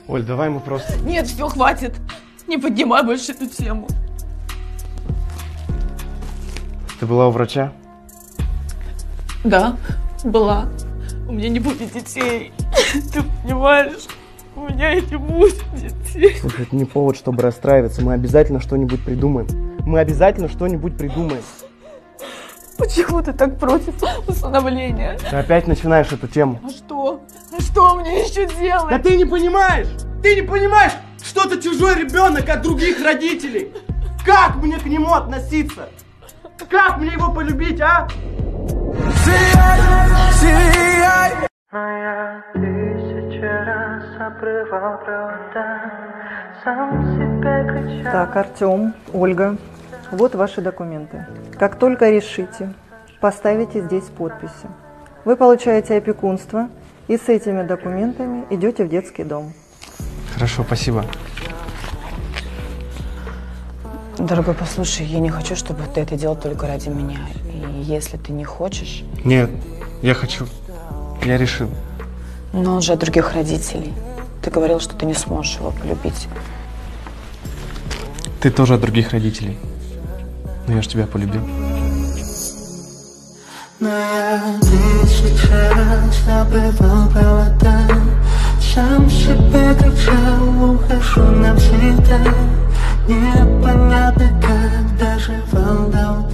Оль, давай мы просто... Нет, все, хватит. Не поднимай больше эту тему. Ты была у врача? Да, была. У меня не будет детей. Ты понимаешь? У меня и не будет детей. Слушай, это не повод, чтобы расстраиваться. Мы обязательно что-нибудь придумаем. Мы обязательно что-нибудь придумаем. Почему ты так против усыновления? Ты опять начинаешь эту тему. А что? А что мне еще делать? Да ты не понимаешь! Ты не понимаешь, что ты чужой ребенок от других родителей! Как мне к нему относиться? Как мне его полюбить, а? Я тысячу раз обрывал провода, сам себе кричал. Так, Артем, Ольга, вот ваши документы. Как только решите, поставите здесь подписи. Вы получаете опекунство и с этими документами идете в детский дом. Хорошо, спасибо. Дорогой, послушай, я не хочу, чтобы ты это делал только ради меня. И если ты не хочешь... Нет, я хочу. Я решил. Но он же от других родителей. Ты говорил, что ты не сможешь его полюбить. Ты тоже от других родителей. Но я ж тебя полюбил. Но я тысячу раз обрывал провода, сам себе кричал, ухожу навсегда. Непонятно, как доживал до